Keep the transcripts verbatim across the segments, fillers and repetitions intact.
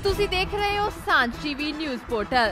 ਤੁਸੀਂ ਦੇਖ ਰਹੇ ਹੋ सांझ टीवी न्यूज़ पोर्टल।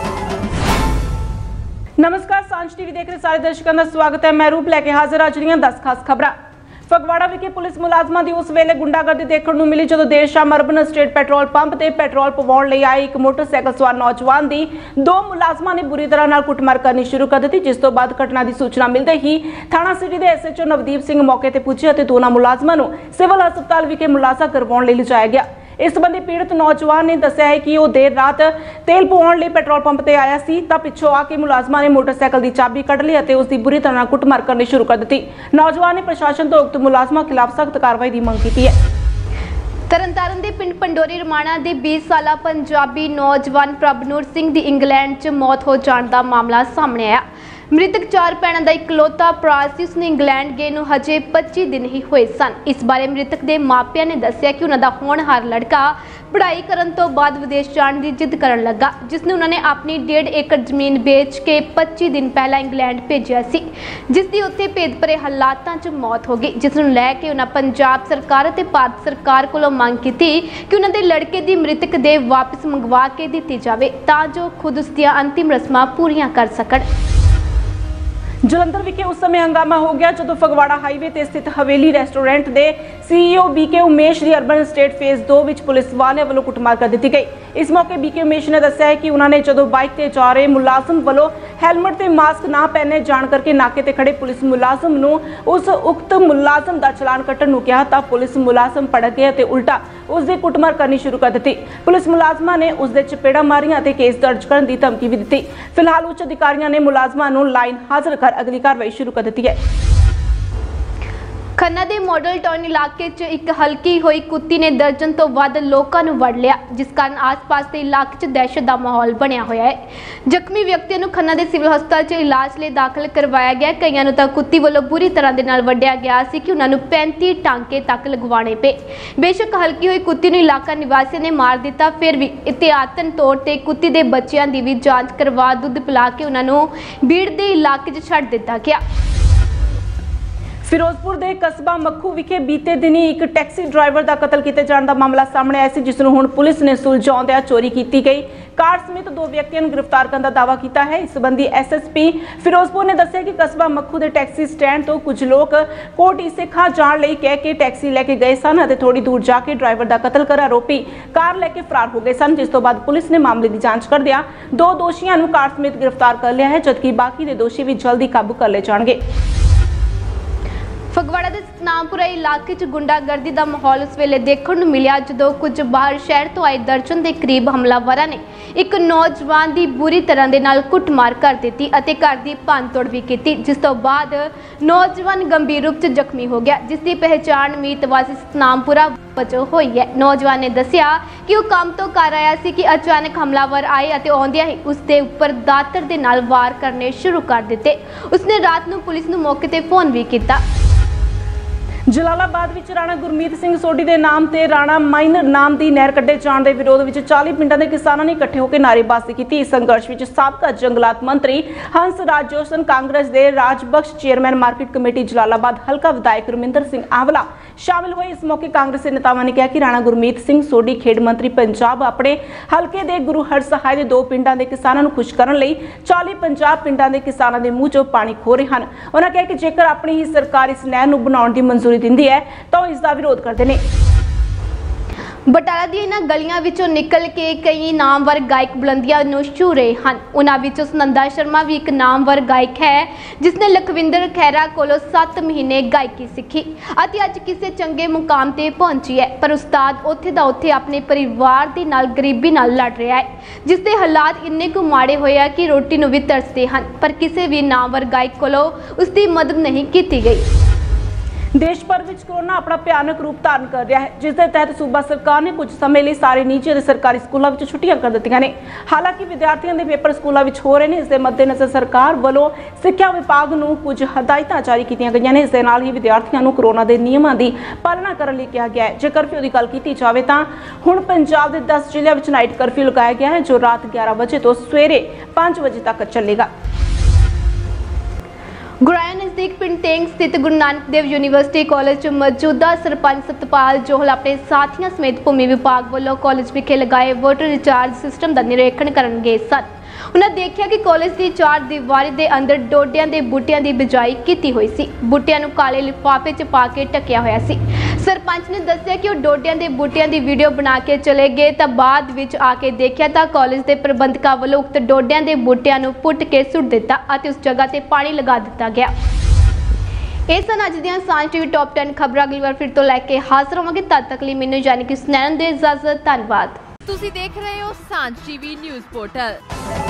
नमस्कार, सांझ टीवी देख रहे सारे दर्शकों का स्वागत है। मैं रूप लेके हाजिर आज ਦੀਆਂ दस खास खबरां। ਫਗਵਾੜਾ ਵਿਖੇ ਪੁਲਿਸ ਮੁਲਾਜ਼ਮਾਂ ਦੀ ਉਸ ਵੇਲੇ ਗੁੰਡਾਗਰਦੀ ਦੇਖਣ ਨੂੰ ਮਿਲੀ ਜਦੋਂ ਦੇਰ ਸ਼ਾਮ ਅਰਬਨ ਸਟੇਟ ਪੈਟਰੋਲ ਪੰਪ ਤੇ ਪੈਟਰੋਲ ਪਵਾਉਣ ਲਈ ਆਏ ਇੱਕ ਮੋਟਰਸਾਈਕਲ ਸਵਾਰ ਨੌਜਵਾਨ ਦੀ ਦੋ ਮੁਲਾਜ਼ਮਾਂ ਨੇ ਬੁਰੀ ਤਰ੍ਹਾਂ ਨਾਲ ਕੁੱਟਮਾਰ ਕਰਨੀ ਸ਼ੁਰੂ ਕਰ ਦਿੱਤੀ, ਜਿਸ ਤੋਂ ਬਾਅਦ ਘਟਨਾ ਦੀ ਸੂਚਨਾ ਮਿਲਦੇ ਹੀ ਥਾਣਾ ਸਿਟੀ ਦੇ ਐਸਐਚਓ ਨਵਦੀਪ ਸਿੰਘ ਮੌਕੇ ਤੇ ਪਹੁੰਚੇ ਅਤੇ ਦੋਨਾਂ ਮੁਲਾਜ਼ਮਾਂ ਨੂੰ ਸਿਵਲ ਹਸਪਤਾਲ ਵਿਖੇ ਮੁਲਾਜ਼ਾ ਕਰਵਾਉਣ ਲਈ ਲਿਜਾਇਆ ਗਿਆ। इस संबंधी पीड़ित नौजवान ने दस्सिया है कि वो देर रात तेल पवाउण लई पेट्रोल पंप ते आया सी तां पिछों आके मुलाजमां ने मोटरसाइकिल की चाबी कढ लई अते उसकी बुरी तरह कुटमार करनी शुरू कर दी। नौजवान ने प्रशासन तो उक्त मुलाजमां खिलाफ सख्त कार्रवाई की मंग की है। ਤਰਨਤਾਰਨ ਦੇ ਪਿੰਡ ਪੰਡੋਰੀ ਰਮਾਣਾ ਦੇ बीस ਸਾਲਾ ਪੰਜਾਬੀ ਨੌਜਵਾਨ ਪ੍ਰਭਨੂਰ ਸਿੰਘ ਦੀ ਇੰਗਲੈਂਡ 'ਚ ਮੌਤ ਹੋ ਜਾਣ ਦਾ ਮਾਮਲਾ ਸਾਹਮਣੇ ਆਇਆ। ਮ੍ਰਿਤਕ ਚਾਰ ਭੈਣਾਂ ਦਾ ਇਕਲੌਤਾ ਭਰਾ ਸੀ। ਉਸਨੇ ਇੰਗਲੈਂਡ ਗਏ ਨੂੰ ਹਜੇ ਪੱਚੀ ਦਿਨ ਹੀ ਹੋਏ ਸਨ। ਇਸ ਬਾਰੇ ਮ੍ਰਿਤਕ ਦੇ ਮਾਪਿਆਂ ਨੇ ਦੱਸਿਆ ਕਿ ਉਹਨਾਂ ਦਾ ਹੋਣਹਾਰ ਲੜਕਾ ਪੜ੍ਹਾਈ ਕਰਨ ਤੋਂ ਬਾਅਦ ਵਿਦੇਸ਼ ਜਾਣ ਦੀ ਜਿੱਦ ਕਰਨ ਲੱਗਾ, ਜਿਸ ਨੂੰ ਉਹਨਾਂ ਨੇ ਆਪਣੀ ਡੇਢ ਏਕੜ ਜ਼ਮੀਨ ਵੇਚ ਕੇ ਪੱਚੀ ਦਿਨ ਪਹਿਲਾਂ ਇੰਗਲੈਂਡ ਭੇਜਿਆ ਸੀ, ਜਿਸ ਦੀ ਉੱਥੇ ਭੇਦ ਭਰੇ ਹਾਲਾਤਾਂ 'ਚ ਮੌਤ ਹੋ ਗਈ, ਜਿਸ ਨੂੰ ਲੈ ਕੇ ਉਹਨਾਂ ਪੰਜਾਬ ਸਰਕਾਰ ਅਤੇ ਭਾਰਤ ਸਰਕਾਰ ਕੋਲੋਂ ਮੰਗ ਕੀਤੀ ਕਿ ਉਹਨਾਂ ਦੇ ਲੜਕੇ ਦੀ ਮ੍ਰਿਤਕ ਦੇ ਵਾਪਸ ਮੰਗਵਾ ਕੇ ਦਿੱਤੀ ਜਾਵੇ ਤਾਂ ਜੋ ਖੁਦ ਉਸ ਦੀਆਂ ਅੰਤਿਮ ਰਸਮਾਂ ਪੂਰੀਆਂ ਕਰ ਸਕਣ। ਜਲੰਧਰ ਵਿਖੇ ਉਸ ਸਮੇਂ ਹੰਗਾਮਾ ਹੋ ਗਿਆ ਜਦੋਂ ਫਗਵਾੜਾ ਹਾਈਵੇ ਤੇ ਸਥਿਤ ਹਵੇਲੀ ਰੈਸਟੋਰੈਂਟ ਦੇ ਸੀਈਓ ਬੀਕੇ ਉਮੇਸ਼ ਦੀ ਅਰਬਨ ਸਟੇਟ ਫੇਜ਼ ਦੋ ਵਿੱਚ ਪੁਲਿਸ ਵਾਲਿਆਂ ਵੱਲੋਂ ਕੁੱਟਮਾਰ ਕਰ ਦਿੱਤੀ ਗਈ। ਇਸ ਮੌਕੇ ਬੀਕੇ ਉਮੇਸ਼ ਨੇ ਦੱਸਿਆ ਹੈ ਕਿ ਉਹਨਾਂ ਨੇ ਜਦੋਂ ਬਾਈਕ ਤੇ ਜਾ ਰਹੇ ਮੁਲਾਜ਼ਮ ਵੱਲੋਂ ਹੈਲਮਟ ਤੇ ਮਾਸਕ ਨਾ ਪਹਿਨੇ ਜਾਣ ਕਰਕੇ ਨਾਕੇ ਤੇ ਖੜੇ ਪੁਲਿਸ ਮੁਲਾਜ਼ਮ ਨੂੰ ਉਸ ਉਕਤ ਮੁਲਾਜ਼ਮ ਦਾ ਚਲਾਨ ਕੱਟਣ ਨੂੰ ਕਿਹਾ ਤਾਂ ਪੁਲਿਸ ਮੁਲਾਜ਼ਮ ਭੜਕ ਗਿਆ ਤੇ ਉਲਟਾ ਉਸ ਦੀ ਕੁੱਟਮਾਰ ਕਰਨੀ ਸ਼ੁਰੂ ਕਰ ਦਿੱਤੀ। ਪੁਲਿਸ ਮੁਲਾਜ਼ਮਾਂ ਨੇ ਉਸ ਦੇ ਚਪੇੜਾਂ ਮਾਰੀਆਂ ਅਤੇ ਕੇਸ ਦਰਜ ਕਰਨ ਦੀ ਧਮਕੀ ਵੀ ਦਿੱਤੀ। ਫਿਲਹਾਲ ਉੱਚ ਅਧਿਕਾਰੀਆਂ ਨੇ ਮੁਲਾਜ਼ਮਾਂ ਨੂੰ ਲਾਈਨ ਹਾਜ਼ਰ ਕਰ अगली कार्रवाई शुरू कर दी है। ਖੰਨਾ ਦੇ ਮਾਡਲ ਟਾਊਨ ਇਲਾਕੇ 'ਚ ਇੱਕ ਹਲਕੀ ਹੋਈ ਕੁੱਤੀ ਨੇ ਦਰਜਨ ਤੋਂ ਵੱਧ ਲੋਕਾਂ ਨੂੰ ਵੜ ਲਿਆ, ਜਿਸ ਕਾਰਨ ਆਸ-ਪਾਸ ਦੇ ਇਲਾਕੇ 'ਚ ਦਹਿਸ਼ਤ ਦਾ ਮਾਹੌਲ ਬਣਿਆ ਹੋਇਆ ਹੈ। ਜ਼ਖਮੀ ਵਿਅਕਤੀਆਂ ਨੂੰ ਖੰਨਾ ਦੇ ਸਿਵਲ ਹਸਪਤਾਲ 'ਚ ਇਲਾਜ ਲਈ ਦਾਖਲ ਕਰਵਾਇਆ ਗਿਆ। ਕਈਆਂ ਨੂੰ ਤਾਂ ਕੁੱਤੀ ਵੱਲੋਂ ਬੁਰੀ ਤਰ੍ਹਾਂ ਦੇ ਨਾਲ ਵੱਢਿਆ ਗਿਆ ਸੀ ਕਿ ਉਹਨਾਂ ਨੂੰ ਪੈਂਤੀ ਟਾਂਕੇ ਤੱਕ ਲਗਵਾਉਣੇ ਪਏ। ਬੇਸ਼ੱਕ ਹਲਕੀ ਹੋਈ ਕੁੱਤੀ ਨੂੰ ਇਲਾਕਾ ਨਿਵਾਸੀਆਂ ਨੇ ਮਾਰ ਦਿੱਤਾ, ਫਿਰ ਵੀ ਇਤਿਆਤਨ ਤੌਰ ਤੇ ਕੁੱਤੀ ਦੇ ਬੱਚਿਆਂ ਦੀ ਵੀ ਜਾਂਚ ਕਰਵਾ ਦੁੱਧ ਪਿਲਾ ਕੇ ਉਹਨਾਂ ਨੂੰ ਬੀੜ ਦੇ ਇਲਾਕੇ 'ਚ ਛੱਡ ਦਿੱਤਾ ਗਿਆ। ਫਿਰੋਜ਼ਪੁਰ ਦੇ ਕਸਬਾ ਮੱਖੂ ਵਿਖੇ ਬੀਤੇ ਦਿਨੀ ਇੱਕ ਟੈਕਸੀ ਡਰਾਈਵਰ ਦਾ ਕਤਲ ਕੀਤੇ ਜਾਣ ਦਾ ਮਾਮਲਾ ਸਾਹਮਣੇ ਆਇਆ ਸੀ, ਜਿਸ ਨੂੰ ਹੁਣ ਪੁਲਿਸ ਨੇ ਸੁਲਝਾਉਂਦਿਆਂ ਚੋਰੀ ਕੀਤੀ ਗਈ ਕਾਰ ਸਮੇਤ ਦੋ ਵਿਅਕਤੀਆਂ ਨੂੰ ਗ੍ਰਿਫਤਾਰ ਕਰਨ ਦਾ ਦਾਅਵਾ ਕੀਤਾ ਹੈ। ਇਸ ਸੰਬੰਧੀ ਐਸਐਸਪੀ ਫਿਰੋਜ਼ਪੁਰ ਨੇ ਦੱਸਿਆ ਕਿ ਕਸਬਾ ਮੱਖੂ ਦੇ ਟੈਕਸੀ ਸਟੈਂਡ ਤੋਂ ਕੁਝ ਲੋਕ ਕੋਟ ਈਸੇਖਾਂ ਜਾਣ ਲਈ ਕਹਿ ਕੇ ਟੈਕਸੀ ਲੈ ਕੇ ਗਏ ਸਨ ਅਤੇ ਥੋੜੀ ਦੂਰ ਜਾ ਕੇ ਡਰਾਈਵਰ ਦਾ ਕਤਲ ਕਰ ਆਰੋਪੀ ਕਾਰ ਲੈ ਕੇ ਫਰਾਰ ਹੋ ਗਏ ਸਨ, ਜਿਸ ਤੋਂ ਬਾਅਦ ਪੁਲਿਸ ਨੇ ਮਾਮਲੇ ਦੀ ਜਾਂਚ ਕਰਦਿਆਂ ਦੋ ਦੋਸ਼ੀਆਂ ਨੂੰ ਕਾਰ ਸਮੇਤ ਗ੍ਰਿਫਤਾਰ ਕਰ ਲਿਆ ਹੈ, ਜਦਕਿ ਬਾਕੀ ਦੇ ਦੋਸ਼ੀ ਵੀ ਜਲਦੀ ਕਾਬੂ ਕਰ ਲਏ ਜਾਣਗੇ। ਫਗਵਾੜਾ ਦੇ ਸਤਨਾਮਪੁਰਾ ਇਲਾਕੇ 'ਚ ਗੁੰਡਾਗਰਦੀ ਦਾ ਮਾਹੌਲ ਉਸ ਵੇਲੇ ਦੇਖਣ ਨੂੰ ਮਿਲਿਆ ਜਦੋਂ ਕੁਝ ਬਾਹਰ ਸ਼ਹਿਰ ਤੋਂ ਆਏ ਦਰਜਨ ਦੇ ਕਰੀਬ ਹਮਲਾਵਰਾਂ ਨੇ ਇੱਕ ਨੌਜਵਾਨ ਦੀ ਬੁਰੀ ਤਰ੍ਹਾਂ ਦੇ ਨਾਲ ਕੁੱਟਮਾਰ ਕਰ ਦਿੱਤੀ ਅਤੇ ਘਰ ਦੀ ਭੰਨਤੋੜ ਵੀ ਕੀਤੀ, ਜਿਸ ਤੋਂ ਬਾਅਦ ਨੌਜਵਾਨ ਗੰਭੀਰ ਰੂਪ 'ਚ ਜ਼ਖਮੀ ਹੋ ਗਿਆ, ਜਿਸ ਦੀ ਪਹਿਚਾਣ ਮੀਤ ਵਾਸੀ ਸਤਨਾਮਪੁਰਾ ਵਜੋਂ ਹੋਈ ਹੈ। ਨੌਜਵਾਨ ਨੇ ਦੱਸਿਆ ਕਿ ਉਹ ਕੰਮ ਤੋਂ ਘਰ ਆਇਆ ਸੀ ਕਿ ਅਚਾਨਕ ਹਮਲਾਵਰ ਆਏ ਅਤੇ ਆਉਂਦਿਆਂ ਹੀ ਉਸ ਦੇ ਉੱਪਰ ਦਾਤਰ ਦੇ ਨਾਲ ਵਾਰ ਕਰਨੇ ਸ਼ੁਰੂ ਕਰ ਦਿੱਤੇ। ਉਸਨੇ ਰਾਤ ਨੂੰ ਪੁਲਿਸ ਨੂੰ ਮੌਕੇ ਤੇ ਫੋਨ ਵੀ ਕੀਤਾ। ਜਲਾਲਾਬਾਦ ਵਿੱਚ ਰਾਣਾ ਗੁਰਮੀਤ ਸਿੰਘ ਸੋਢੀ ਦੇ ਨਾਮ ਤੇ ਰਾਣਾ ਮਾਈਨਰ ਨਾਮ ਦੀ ਨਹਿਰ ਕੱਢੇ ਜਾਣ ਦੇ ਵਿਰੋਧ ਵਿੱਚ ਚਾਲੀ ਪਿੰਡਾਂ ਦੇ ਕਿਸਾਨਾਂ ਨੇ ਇਕੱਠੇ ਹੋ ਕੇ ਨਾਅਰੇਬਾਜ਼ੀ ਕੀਤੀ। ਇਸ ਸੰਘਰਸ਼ ਵਿੱਚ ਸਾਬਕਾ ਜੰਗਲਾਤ ਮੰਤਰੀ ਹੰਸ ਰਾਜ ਜੋਸ਼ਨ, ਕਾਂਗਰਸ ਦੇ Rajbakhsh chairman market committee Jalalabad ਹਲਕਾ ਵਿਧਾਇਕ ਰਮਿੰਦਰ ਸਿੰਘ ਆਵਲਾ ਸ਼ਾਮਿਲ ਹੋਏ। ਇਸ ਮੌਕੇ ਕਾਂਗਰਸੀ ਨੇਤਾਵਾਂ ਨੇ ਕਿਹਾ ਕਿ ਰਾਣਾ ਗੁਰਮੀਤ ਸਿੰਘ ਸੋਢੀ ਖੇਡ ਮੰਤਰੀ ਪੰਜਾਬ ਆਪਣੇ ਹਲਕੇ ਦੇ ਗੁਰੂ ਹਰਸਹਾਏ ਦੇ ਦੋ ਪਿੰਡਾਂ ਦੇ ਕਿਸਾਨਾਂ ਨੂੰ ਖੁਸ਼ ਕਰਨ ਲਈ ਚਾਲੀ ਪੰਜਾਬ ਪਿੰਡਾਂ ਦੇ ਕਿਸਾਨਾਂ ਦੇ ਮੂੰਹ 'ਚੋਂ ਪਾਣੀ ਖੋ ਰਹੇ ਹਨ। ਉਹਨਾਂ ਕਿਹਾ ਕਿ ਜੇਕਰ ਆਪਣੀ ਹੀ ਸਰਕਾਰ ਇਸ ਨਹਿਰ ਨੂੰ ਬਣਾਉਣ ਦੀ ਮਨਜ਼ੂਰੀ ਦਿੰਦੀ ਹੈ ਤਾਂ ਇਸ ਦਾ ਵਿਰੋਧ ਕਰਦੇ ਨੇ। ਬਟਾਲਾ ਦੀਆਂ ਇਹਨਾਂ ਗਲੀਆਂ ਵਿੱਚੋਂ ਨਿਕਲ ਕੇ ਕਈ ਨਾਮਵਰ ਗਾਇਕ ਬੁਲੰਦੀਆਂ ਨੂੰ ਛੂ ਰਹੇ ਹਨ। ਉਹਨਾਂ ਵਿੱਚੋਂ ਸੁਨੰਦਾ ਸ਼ਰਮਾ ਵੀ ਇੱਕ ਨਾਮਵਰ ਗਾਇਕ ਹੈ, ਜਿਸ ਨੇ ਲਖਵਿੰਦਰ ਖਹਿਰਾ ਕੋਲੋਂ ਸੱਤ ਮਹੀਨੇ ਗਾਇਕੀ ਸਿੱਖੀ ਅਤੇ ਅੱਜ ਕਿਸੇ ਚੰਗੇ ਮੁਕਾਮ ਤੇ ਪਹੁੰਚੀ ਹੈ। ਪਰ ਉਸਤਾਦ ਉੱਥੇ ਦਾ ਉੱਥੇ ਆਪਣੇ ਪਰਿਵਾਰ ਦੇ ਨਾਲ ਗਰੀਬੀ ਨਾਲ ਲੜ ਰਿਹਾ ਹੈ, ਜਿਸ ਦੇ ਹਾਲਾਤ ਇੰਨੇ ਕੁ ਮਾੜੇ ਹੋਏ ਆ ਕਿ ਰੋਟੀ ਨੂੰ ਵੀ ਤਰਸਦੇ ਹਨ, ਪਰ ਕਿਸੇ ਵੀ ਨਾਮਵਰ ਗਾਇਕ ਕੋਲੋਂ ਉਸ ਦੀ ਮਦਦ ਨਹੀਂ ਕੀਤੀ ਗਈ। देश भर में कोरोना अपना भयानक रूप धारण कर रहा है, जिस दे तहत सूबा सरकार ने कुछ समय लिए सारे निजी और सरकारी स्कूलों में छुट्टियां कर दित्तियां ने। हालांकि विद्यार्थियों के पेपर स्कूलों में हो रहे हैं। इस दे मद्देनज़र सरकार वालों सिक्ख्या विभाग नूं कुछ हदायतां जारी कीतियां गईयां ने। इस दे नाल ही विद्यार्थियों नूं कोरोना के नियमों की पालना करने लई कहा गया है। जे करफ्यू की गल की जाए तो हुण पंजाब के दस जिलों में नाइट करफ्यू लगाया गया है, जो रात ग्यारह बजे तो सवेरे पाँच बजे तक चलेगा। ਗੁਰਾਇਆ ਨਜ਼ਦੀਕ ਪਿੰਡ ਤੇਂਗ ਸਥਿਤ ਗੁਰੂ ਨਾਨਕ ਦੇਵ ਯੂਨੀਵਰਸਿਟੀ ਕਾਲਜ 'ਚ ਮੌਜੂਦਾ ਸਰਪੰਚ ਸਤਪਾਲ ਜੋਹਲ ਆਪਣੇ ਸਾਥੀਆਂ ਸਮੇਤ ਭੂਮੀ ਵਿਭਾਗ ਵੱਲੋਂ ਕਾਲਜ ਵਿਖੇ ਲਗਾਏ ਵਾਟਰ ਰਿਚਾਰਜ ਸਿਸਟਮ ਦਾ ਨਿਰੀਖਣ ਕਰਨ ਗਏ ਸਨ। ਉਹਨਾਂ ਦੇਖਿਆ ਕਿ ਕਾਲਜ ਦੀ ਚਾਰ ਦੀਵਾਰੀ ਦੇ ਅੰਦਰ ਡੋਡਿਆਂ ਦੇ ਬੂਟਿਆਂ ਦੀ ਬਿਜਾਈ ਕੀਤੀ ਹੋਈ ਸੀ। ਬੂਟਿਆਂ ਨੂੰ ਕਾਲੇ ਲਿਫਾਫੇ 'ਚ ਪਾ ਕੇ ਢੱਕਿਆ ਹੋਇਆ ਸੀ। ਸਰਪੰਚ ਨੇ ਦੱਸਿਆ ਕਿ ਉਹ ਡੋਡਿਆਂ ਦੇ ਬੂਟਿਆਂ ਦੀ ਵੀਡੀਓ ਬਣਾ ਕੇ ਚਲੇ ਗਏ ਤਾਂ ਬਾਅਦ ਵਿੱਚ ਆ ਕੇ ਦੇਖਿਆ ਤਾਂ ਕਾਲਜ ਦੇ ਪ੍ਰਬੰਧਕਾਂ ਵੱਲੋਂ ਉਕਤ ਡੋਡਿਆਂ ਦੇ ਬੂਟਿਆਂ ਨੂੰ ਪੁੱਟ ਕੇ ਸੁੱਟ ਦਿੱਤਾ ਅਤੇ ਉਸ ਜਗ੍ਹਾ ਤੇ ਪਾਣੀ ਲਗਾ ਦਿੱਤਾ ਗਿਆ। ਇਹ ਸਨ ਅੱਜ ਦੀਆਂ ਸਾਂਝ ਟੀਵੀ ਟੌਪ ਦਸ ਖਬਰਾਂ। ਅਗਲੀ ਵਾਰ ਫਿਰ ਤੋਂ ਲੈ ਕੇ ਹਾਜ਼ਰ ਹੋਵਾਂਗੇ। ਤਦ ਤੱਕ ਲਈ ਮੈਨੂੰ ਯਾਨੀ ਕਿ ਸੁਨੈਣ ਦੇ ਇਜਾਜ਼ਤ। ਧੰਨਵਾਦ। ਤੁਸੀਂ ਦੇਖ ਰਹੇ ਹੋ ਸਾਂਝ ਟੀਵੀ ਨਿਊਜ਼ ਪੋਰਟਲ।